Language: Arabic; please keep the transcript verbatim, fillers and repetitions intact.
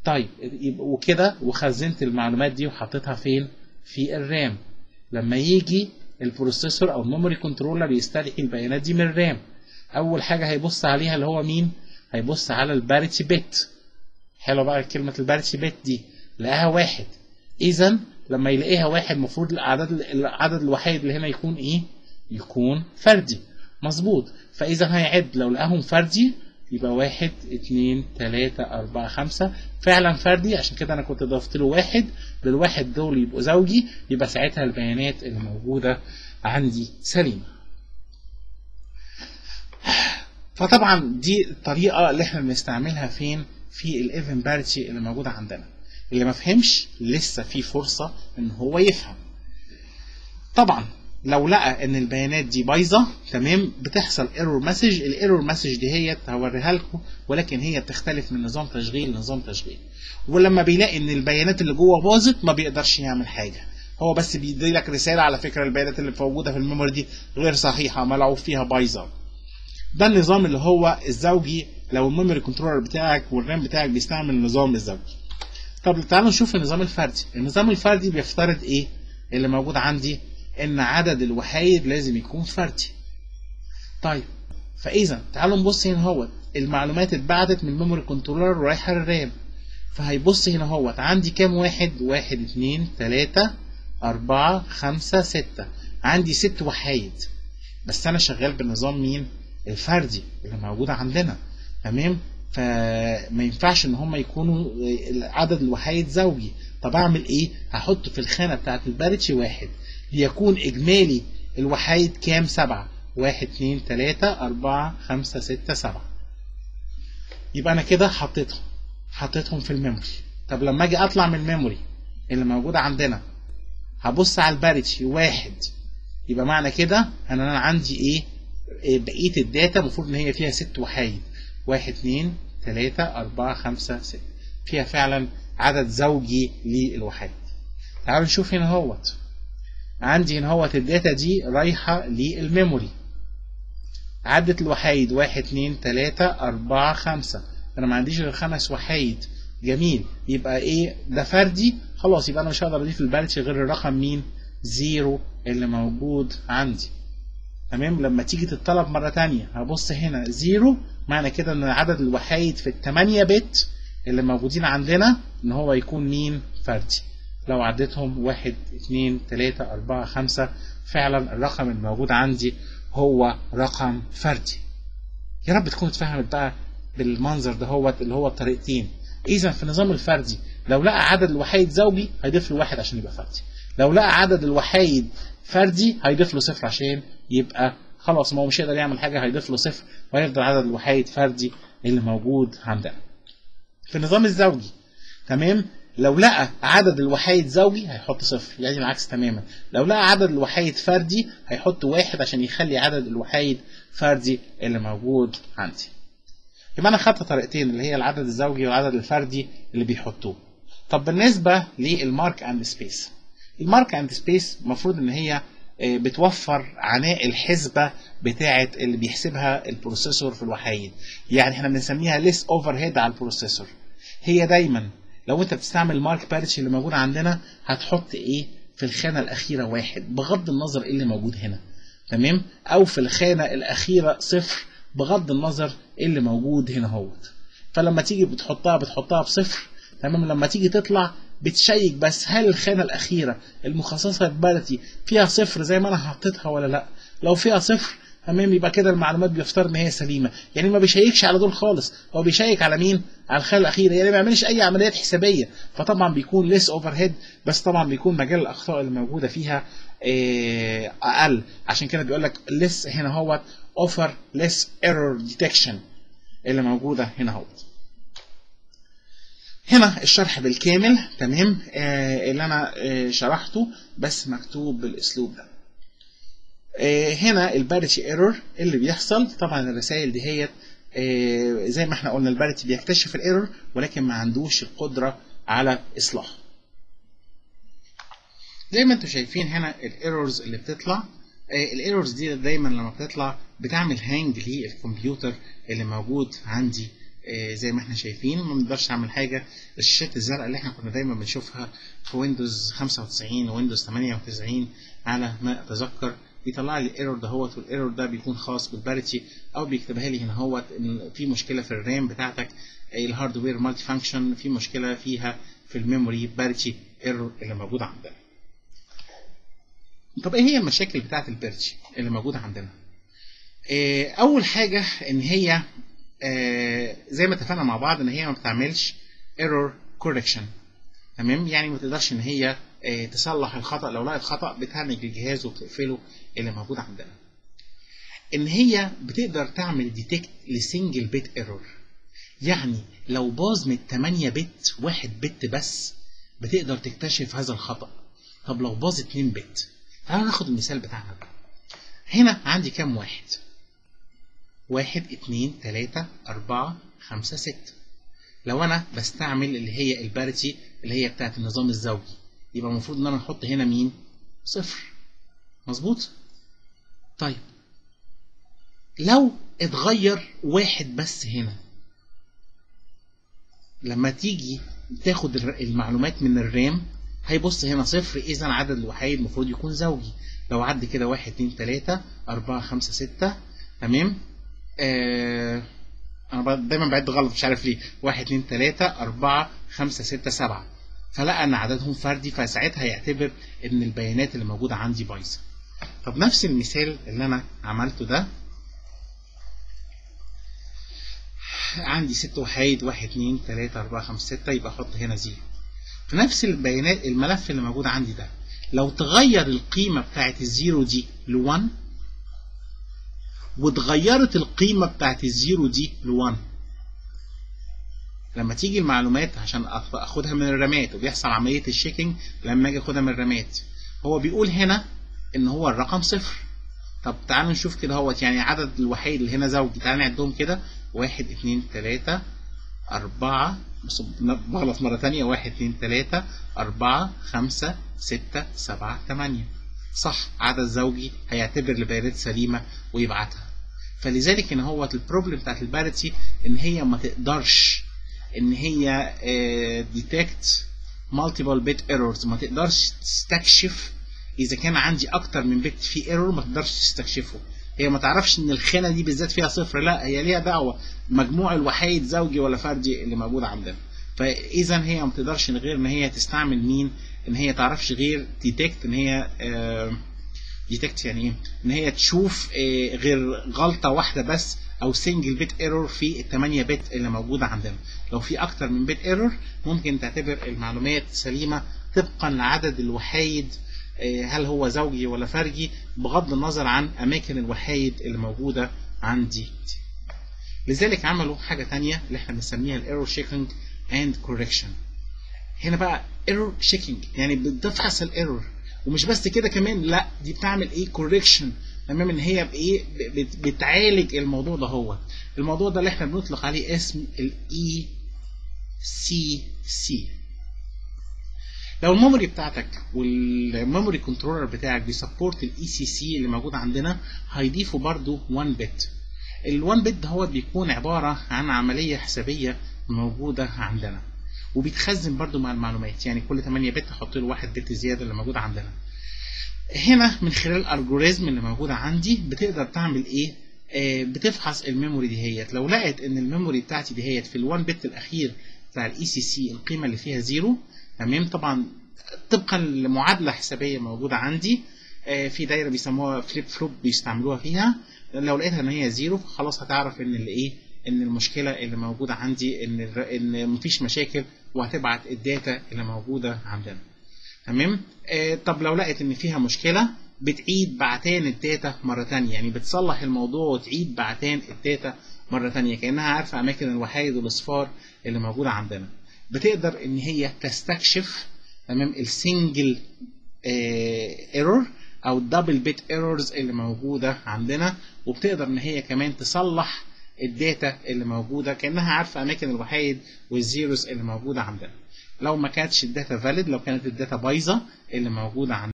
طيب وكده وخزنت المعلومات دي وحطيتها فين؟ في الرام. لما يجي البروسيسور او الميموري كنترولر يستدعي البيانات دي من الرام، اول حاجه هيبص عليها اللي هو مين؟ هيبص على الباريتي بت. حلو بقى كلمه الباريتي بت دي، لقاها واحد. اذا لما يلاقيها واحد المفروض العدد العدد الوحيد اللي هنا يكون ايه؟ يكون فردي. مظبوط. فاذا هيعد لو لقاهم فردي يبقى واحد اتنين تلاتة أربعة خمسة فعلا فردي، عشان كده أنا كنت ضفت له واحد. للواحد دول يبقوا زوجي، يبقى ساعتها البيانات اللي موجودة عندي سليمة. فطبعا دي الطريقة اللي احنا بنستعملها فين؟ في الايفن باريتي اللي موجودة عندنا. اللي ما فهمش لسه في فرصة ان هو يفهم. طبعا لو لقى ان البيانات دي بايظه تمام بتحصل ايرور مسج. الايرور مسج دي هي هوريها لكم، ولكن هي بتختلف من نظام تشغيل لنظام تشغيل. ولما بيلاقي ان البيانات اللي جوه باظت ما بيقدرش يعمل حاجه، هو بس بيدي لك رساله على فكره البيانات اللي موجوده في الميموري دي غير صحيحه، ملعوب فيها بايظه. ده النظام اللي هو الزوجي لو الميموري كنترولر بتاعك والرام بتاعك بيستعمل النظام الزوجي. طب تعالوا نشوف النظام الفردي. النظام الفردي بيفترض ايه اللي موجود عندي؟ ان عدد الوحايد لازم يكون فردي. طيب فاذا تعالوا نبص هنا اهوت المعلومات اتبعتت من الميموري كنترولر ورايحه للرام. فهيبص هنا اهوت عندي كام واحد؟ واحد اتنين تلاتة أربعة خمسة ستة. عندي ست وحايد، بس أنا شغال بالنظام مين؟ الفردي اللي موجود عندنا. تمام؟ فما ينفعش إن هم يكونوا عدد الوحايد زوجي. طب أعمل إيه؟ هحط في الخانة بتاعت الباريتشي واحد ليكون إجمالي الوحايد كام؟ سبعة. واحد اتنين تلاتة أربعة خمسة ستة سبعة. يبقى أنا كده حطيتهم حطيتهم في الميموري. طب لما أجي أطلع من الميموري اللي موجودة عندنا هبص على الباريتشي واحد، يبقى معنى كده أن أنا عندي إيه؟ بقية الداتا المفروض إن هي فيها ست وحايد. واحد اتنين تلاتة أربعة خمسة ستة. فيها فعلا عدد زوجي للوحايد. تعالوا نشوف هنا اهوت. عندي هنا اهوت الداتا دي رايحة للميموري. عدت الوحايد واحد اتنين تلاتة أربعة خمسة. أنا ما عنديش غير خمس وحايد. جميل. يبقى إيه؟ ده فردي. خلاص يبقى أنا مش هقدر أضيف الباريتشي غير الرقم مين؟ زيرو اللي موجود عندي. تمام؟ لما تيجي تتطلب مرة تانية هبص هنا زيرو، معنى كده إن عدد الوحايد في التمانية بت اللي موجودين عندنا إن هو يكون مين؟ فردي. لو عديتهم واحد اتنين تلاتة أربعة خمسة فعلا الرقم الموجود عندي هو رقم فردي. يا رب تكون اتفهمت بقى بالمنظر ده هو اللي هو الطريقتين. إذا في النظام الفردي لو لقى عدد الوحايد زوجي هيضيف له واحد عشان يبقى فردي. لو لقى عدد الوحايد فردي هيضيف له صفر عشان يبقى خلاص ما هو مش هيقدر يعمل حاجة، هيضيف له صفر وهيفضل عدد الوحايد فردي اللي موجود عندنا. في النظام الزوجي تمام لو لقى عدد الوحايد زوجي هيحط صفر، يعني العكس تماما. لو لقى عدد الوحايد فردي هيحط واحد عشان يخلي عدد الوحايد فردي اللي موجود عندي. يبقى انا خدت طريقتين اللي هي العدد الزوجي والعدد الفردي اللي بيحطوه. طب بالنسبه للمارك اند سبيس، المارك اند سبيس المفروض ان هي بتوفر عناء الحسبه بتاعه اللي بيحسبها البروسيسور في الوحايد. يعني احنا بنسميها ليس اوفر هيد على البروسيسور. هي دايما لو انت بتستعمل المارك باريتشي اللي موجود عندنا هتحط ايه في الخانه الاخيره واحد بغض النظر ايه اللي موجود هنا. تمام؟ او في الخانه الاخيره صفر بغض النظر ايه اللي موجود هنا اهوت. فلما تيجي بتحطها بتحطها بصفر. تمام؟ لما تيجي تطلع بتشيك بس هل الخانه الاخيره المخصصه للباريتي فيها صفر زي ما انا حطيتها ولا لا. لو فيها صفر تمام يبقى كده المعلومات بيفترض ان هي سليمه. يعني ما بيشيكش على دول خالص، هو بيشيك على مين؟ على الخانه الاخيره. يعني ما بيعملش اي عمليات حسابيه، فطبعا بيكون ليس اوفر هيد، بس طبعا بيكون مجال الاخطاء اللي موجوده فيها اقل. عشان كده بيقول لك ليس هنا هو اوفر ليس ايرور ديتكشن اللي موجوده هنا اهو. هنا الشرح بالكامل تمام آه اللي انا آه شرحته بس مكتوب بالاسلوب ده. آه هنا الباريتشي ايرور اللي بيحصل طبعا الرسائل دي هي آه زي ما احنا قلنا الباريتشي بيكتشف الايرور ولكن ما عندوش القدره على اصلاحه. زي ما انتم شايفين هنا الايرورز اللي بتطلع. آه الايرورز دي دايما لما بتطلع بتعمل هانج للكمبيوتر اللي موجود عندي آه زي ما احنا شايفين ما بنقدرش نعمل حاجه. الشاشات الزرقاء اللي احنا كنا دايما بنشوفها في ويندوز خمسة وتسعين وويندوز ثمانية وتسعين على ما اتذكر بيطلع لي الايرور دهوت، والايرور ده بيكون خاص بالباريتي، او بيكتبها لي هنا هوت ان في مشكله في الرام بتاعتك، الهاردوير مالتي فانكشن، في مشكله فيها في الميموري باريتي ايرور اللي موجوده عندنا. طب ايه هي المشاكل بتاعت الباريتي اللي موجوده عندنا؟ إيه اول حاجه ان هي إيه زي ما اتفقنا مع بعض ان هي ما بتعملش ايرور كوركشن، تمام؟ يعني ما تقدرش ان هي إيه تصلح الخطا، لو لقت خطا بتهنج الجهاز وبتقفله اللي موجود عندنا. ان هي بتقدر تعمل ديتكت لسنجل بيت ايرور، يعني لو باظ من ثمانية بت واحد بت بس بتقدر تكتشف هذا الخطأ. طب لو باظ اتنين بت، تعالوا ناخد المثال بتاعنا ده. هنا عندي كام واحد؟ واحد اتنين تلاتة أربعة خمسة ستة. لو أنا بستعمل اللي هي الباريتي اللي هي بتاعت النظام الزوجي يبقى المفروض إن أنا نحط هنا مين؟ صفر، مظبوط؟ طيب لو اتغير واحد بس هنا، لما تيجي تاخد المعلومات من الرام هيبص هنا صفر، اذا عدد الوحيد المفروض يكون زوجي. لو عد كده واحد اتنين تلاتة أربعة خمسة ستة، تمام؟ آه انا دايما بعد غلط مش عارف ليه، واحد اتنين تلاتة أربعة خمسة ستة سبعة، فلقى ان عددهم فردي، فساعتها يعتبر ان البيانات اللي موجوده عندي بايظه. طب نفس المثال اللي انا عملته ده، عندي ست وحيد واحد اتنين تلاتة أربعة خمسة ستة، يبقى احط هنا زيرو. في نفس البيانات الملف اللي موجود عندي ده، لو تغير القيمة بتاعت الزيرو دي لواحد وتغيرت القيمة بتاعت الزيرو دي لواحد، لما تيجي المعلومات عشان اخدها من الرامات وبيحصل عملية الشيكينج، لما اجي اخدها من الرامات هو بيقول هنا ان هو الرقم صفر. طب تعالوا نشوف كده اهوت، يعني عدد الوحيد اللي هنا زوجي، تعالوا نعدهم كده، واحد اتنين تلاتة أربعة، بص بغلط مرة تانية، واحد اتنين تلاتة أربعة خمسة ستة سبعة تمانية، صح، عدد زوجي، هيعتبر البيانات سليمة ويبعتها. فلذلك ان هو البروبلم بتاعت الباريتي ان هي ما تقدرش ان هي ديتكت مالتيبل بيت ايرورز، ما تقدرش تستكشف اذا كان عندي اكتر من بت في ايرور، ما تقدرش تستكشفه. هي ما تعرفش ان الخانه دي بالذات فيها صفر، لا هي ليها دعوه مجموع الوحيد زوجي ولا فردي اللي موجود عندنا. فاذا هي ما تقدرش غير ان هي تستعمل مين؟ ان هي تعرفش غير ديتكت، ان هي ديتكت يعني ايه؟ ان هي تشوف غير غلطه واحده بس او سنجل بيت ايرور في الثمانية بت اللي موجوده عندنا. لو في اكتر من بيت ايرور ممكن تعتبر المعلومات سليمه طبقا لعدد الوحيد، هل هو زوجي ولا فردي، بغض النظر عن اماكن الوحيد اللي موجوده عندي. لذلك عملوا حاجه ثانيه اللي احنا بنسميها الايرور شيكينج اند كوركشن. هنا بقى ايرور شيكينج يعني بتفحص الايرور، ومش بس كده كمان، لا دي بتعمل ايه؟ كوركشن، تمام؟ ان هي بايه؟ بتعالج الموضوع ده. هو الموضوع ده اللي احنا بنطلق عليه اسم الاي سي سي. لو الميموري بتاعتك والميموري كنترولر بتاعك بيسبورت الاي سي سي اللي موجود عندنا، هيضيفوا برضو واحد بت. ال1 بت ده هو بيكون عباره عن عمليه حسابيه موجوده عندنا، وبيتخزن برضو مع المعلومات، يعني كل ثمانية بت احط له واحد بت زياده اللي موجود عندنا. هنا من خلال الالجوريزم اللي موجوده عندي بتقدر تعمل ايه؟ آه بتفحص الميموري دهيت، لو لقت ان الميموري بتاعتي دهيت في ال1 بت الاخير بتاع الاي سي سي القيمه اللي فيها زيرو، تمام؟ طبعا طبقا لمعادله حسابيه موجوده عندي، آه في دايره بيسموها فليب فلوب بيستعملوها فيها، لو لقيتها ان هي زيرو خلاص هتعرف ان اللي ايه؟ ان المشكله اللي موجوده عندي ان ان مفيش مشاكل، وهتبعت الداتا اللي موجوده عندنا، تمام؟ آه طب لو لقيت ان فيها مشكله بتعيد بعتان الداتا مره ثانيه، يعني بتصلح الموضوع وتعيد بعتان الداتا مره ثانيه، كانها عارفه اماكن الوحيد والاصفار اللي موجوده عندنا. بتقدر ان هي تستكشف، تمام، السنجل ايرور او الدبل بيت ايرورز اللي موجوده عندنا، وبتقدر ان هي كمان تصلح الداتا اللي موجوده كانها عارفه اماكن الوحيد والزيروز اللي موجوده عندنا. لو ما كانتش الداتا فاليد، لو كانت الداتا بايظه اللي موجوده عندنا